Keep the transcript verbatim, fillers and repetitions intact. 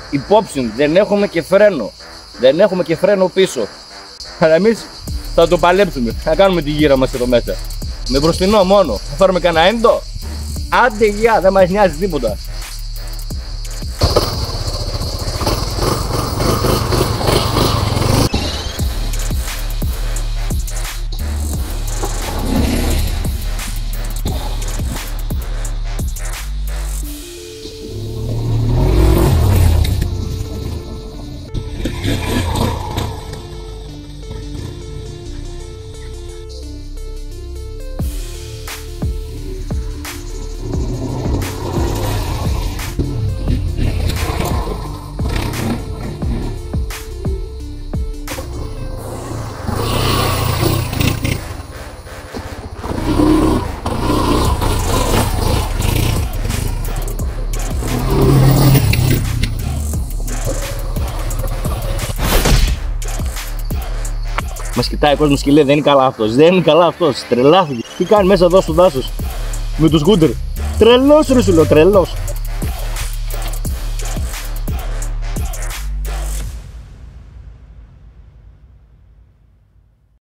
υπόψη, δεν έχουμε και φρένο. Δεν έχουμε και φρένο πίσω. Αλλά εμείς θα το παλέψουμε. Θα κάνουμε τη γύρα μας εδώ μέσα. Με μπροστινό μόνο. Θα φέρουμε κανένα έντο. Άντε γεια, δεν μας νοιάζει τίποτα. Μας κοιτάει ο κόσμος και λέει δεν είναι καλά αυτός, δεν είναι καλά αυτός, τρελάθηκε. Τι κάνει μέσα εδώ στο δάσος με το σκούτερ. Τρελός ρε σου λέω, τρελός.